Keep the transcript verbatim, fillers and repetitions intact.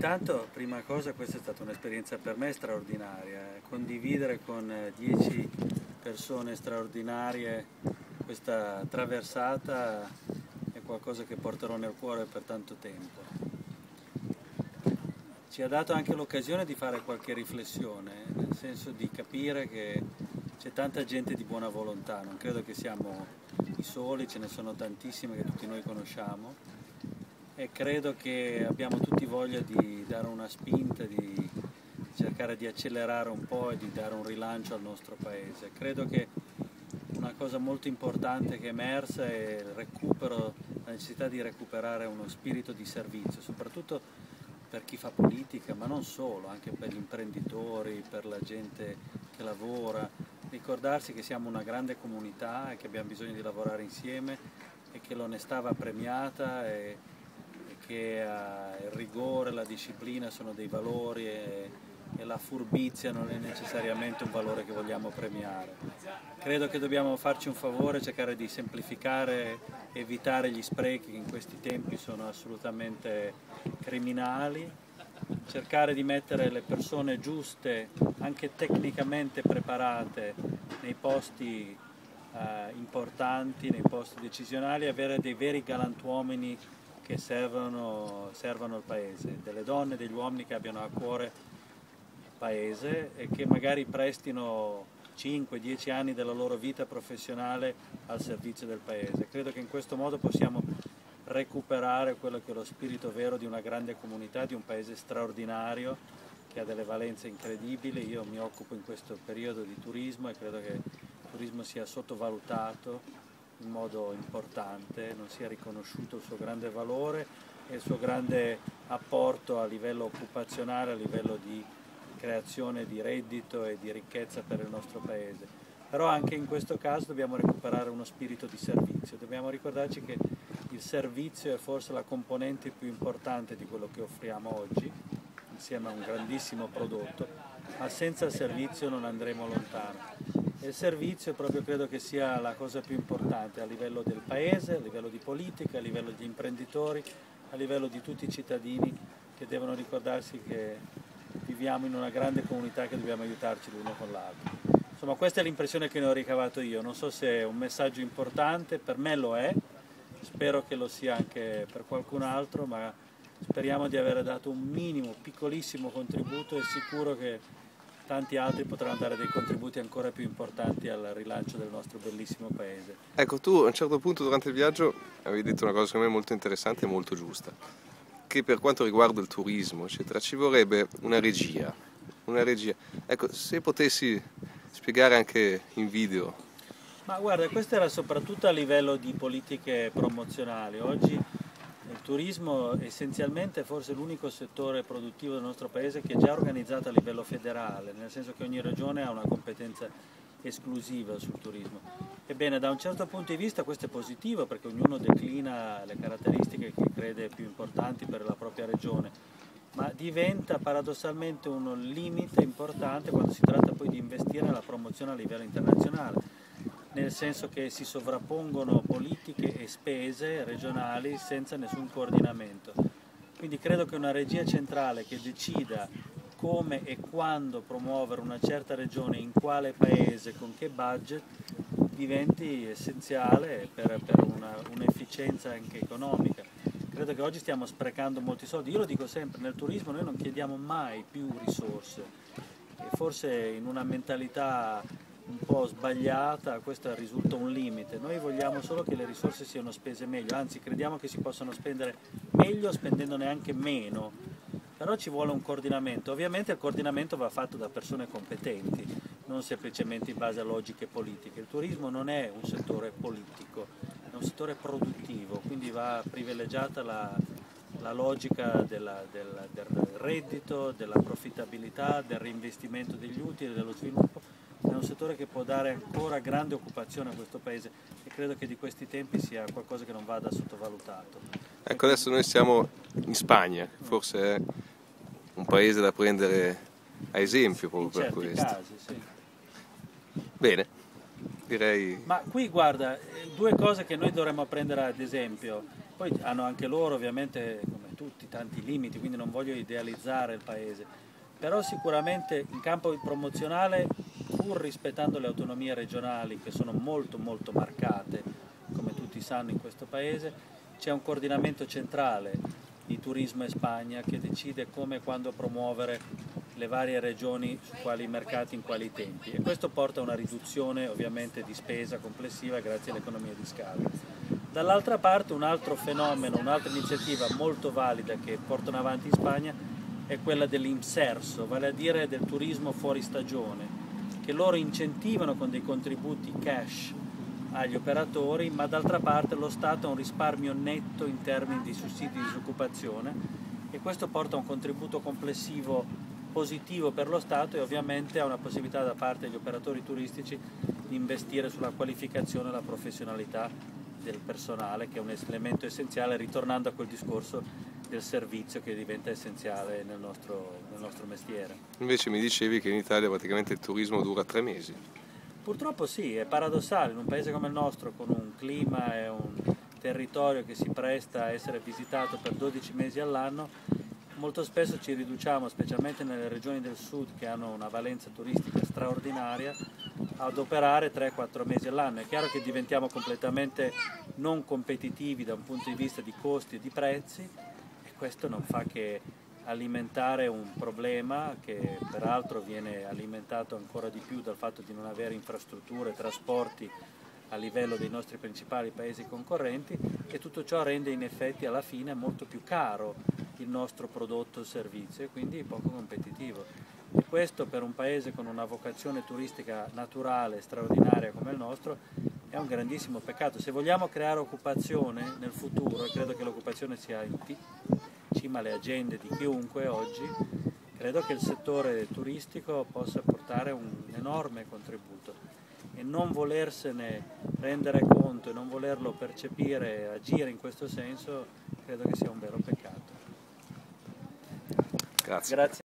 intanto, prima cosa, questa è stata un'esperienza per me straordinaria. Condividere con dieci persone straordinarie questa traversata è qualcosa che porterò nel cuore per tanto tempo. Ci ha dato anche l'occasione di fare qualche riflessione, nel senso di capire che c'è tanta gente di buona volontà, non credo che siamo i soli, ce ne sono tantissime che tutti noi conosciamo. E credo che abbiamo tutti voglia di dare una spinta, di cercare di accelerare un po' e di dare un rilancio al nostro paese. Credo che una cosa molto importante che è emersa è il recupero, la necessità di recuperare uno spirito di servizio, soprattutto per chi fa politica, ma non solo, anche per gli imprenditori, per la gente che lavora. Ricordarsi che siamo una grande comunità e che abbiamo bisogno di lavorare insieme e che l'onestà va premiata e che uh, il rigore, la disciplina sono dei valori e, e la furbizia non è necessariamente un valore che vogliamo premiare. Credo che dobbiamo farci un favore, cercare di semplificare, evitare gli sprechi che in questi tempi sono assolutamente criminali, cercare di mettere le persone giuste, anche tecnicamente preparate, nei posti uh, importanti, nei posti decisionali, avere dei veri galantuomini che servono, servono il paese, delle donne e degli uomini che abbiano a cuore il paese e che magari prestino cinque dieci anni della loro vita professionale al servizio del paese. Credo che in questo modo possiamo recuperare quello che è lo spirito vero di una grande comunità, di un paese straordinario che ha delle valenze incredibili. Io mi occupo in questo periodo di turismo e credo che il turismo sia sottovalutato in modo importante, non sia riconosciuto il suo grande valore e il suo grande apporto a livello occupazionale, a livello di creazione di reddito e di ricchezza per il nostro paese. Però anche in questo caso dobbiamo recuperare uno spirito di servizio, dobbiamo ricordarci che il servizio è forse la componente più importante di quello che offriamo oggi, insieme a un grandissimo prodotto, ma senza il servizio non andremo lontano. E il servizio proprio credo che sia la cosa più importante a livello del paese, a livello di politica, a livello di imprenditori, a livello di tutti i cittadini che devono ricordarsi che viviamo in una grande comunità che dobbiamo aiutarci l'uno con l'altro. Insomma, questa è l'impressione che ne ho ricavato io, non so se è un messaggio importante, per me lo è, spero che lo sia anche per qualcun altro, ma speriamo di aver dato un minimo, piccolissimo contributo e sicuro che tanti altri potranno dare dei contributi ancora più importanti al rilancio del nostro bellissimo paese. Ecco, tu a un certo punto durante il viaggio avevi detto una cosa secondo me molto interessante e molto giusta, che per quanto riguarda il turismo, eccetera, ci vorrebbe una regia, una regia. Ecco, se potessi spiegare anche in video. Ma guarda, questo era soprattutto a livello di politiche promozionali. Oggi il turismo essenzialmente è forse l'unico settore produttivo del nostro paese che è già organizzato a livello federale, nel senso che ogni regione ha una competenza esclusiva sul turismo. Ebbene, da un certo punto di vista questo è positivo perché ognuno declina le caratteristiche che crede più importanti per la propria regione, ma diventa paradossalmente un limite importante quando si tratta poi di investire nella promozione a livello internazionale, nel senso che si sovrappongono politiche e spese regionali senza nessun coordinamento. Quindi credo che una regia centrale che decida come e quando promuovere una certa regione, in quale paese, con che budget, diventi essenziale per, per un'efficienza anche economica. Credo che oggi stiamo sprecando molti soldi, io lo dico sempre, nel turismo noi non chiediamo mai più risorse e forse in una mentalità un po' sbagliata questo risulta un limite, noi vogliamo solo che le risorse siano spese meglio, anzi crediamo che si possano spendere meglio spendendone anche meno, però ci vuole un coordinamento, ovviamente il coordinamento va fatto da persone competenti, non semplicemente in base a logiche politiche, il turismo non è un settore politico, è un settore produttivo, quindi va privilegiata la, la logica della, del, del reddito, della profittabilità, del reinvestimento degli utili, dello sviluppo. È un settore che può dare ancora grande occupazione a questo paese e credo che di questi tempi sia qualcosa che non vada sottovalutato. Ecco, adesso noi siamo in Spagna, forse è un paese da prendere a esempio proprio per questo. In certi casi, sì. Bene, direi... Ma qui guarda, due cose che noi dovremmo prendere ad esempio, poi hanno anche loro ovviamente, come tutti tanti limiti, quindi non voglio idealizzare il paese, però sicuramente in campo promozionale, pur rispettando le autonomie regionali che sono molto molto marcate, come tutti sanno in questo paese, c'è un coordinamento centrale di Turismo e Spagna che decide come e quando promuovere le varie regioni su quali mercati, in quali tempi, e questo porta a una riduzione ovviamente di spesa complessiva grazie all'economia di scala. Dall'altra parte un altro fenomeno, un'altra iniziativa molto valida che portano avanti in Spagna è quella dell'inserso, vale a dire del turismo fuori stagione, che loro incentivano con dei contributi cash agli operatori, ma d'altra parte lo Stato ha un risparmio netto in termini di sussidi di disoccupazione, e questo porta a un contributo complessivo positivo per lo Stato e ovviamente a una possibilità da parte degli operatori turistici di investire sulla qualificazione e la professionalità del personale, che è un elemento essenziale, ritornando a quel discorso del servizio che diventa essenziale nel nostro, nel nostro mestiere. Invece mi dicevi che in Italia praticamente il turismo dura tre mesi. Purtroppo sì, è paradossale, in un paese come il nostro, con un clima e un territorio che si presta a essere visitato per dodici mesi all'anno, molto spesso ci riduciamo, specialmente nelle regioni del sud che hanno una valenza turistica straordinaria, ad operare tre quattro mesi all'anno. È chiaro che diventiamo completamente non competitivi da un punto di vista di costi e di prezzi, e questo non fa che alimentare un problema che peraltro viene alimentato ancora di più dal fatto di non avere infrastrutture e trasporti a livello dei nostri principali paesi concorrenti, e tutto ciò rende in effetti alla fine molto più caro il nostro prodotto o servizio e quindi poco competitivo. E questo per un paese con una vocazione turistica naturale straordinaria come il nostro è un grandissimo peccato. Se vogliamo creare occupazione nel futuro, e credo che l'occupazione sia in cima alle agende di chiunque oggi, credo che il settore turistico possa portare un enorme contributo, e non volersene rendere conto e non volerlo percepire e agire in questo senso credo che sia un vero peccato. Grazie. Grazie.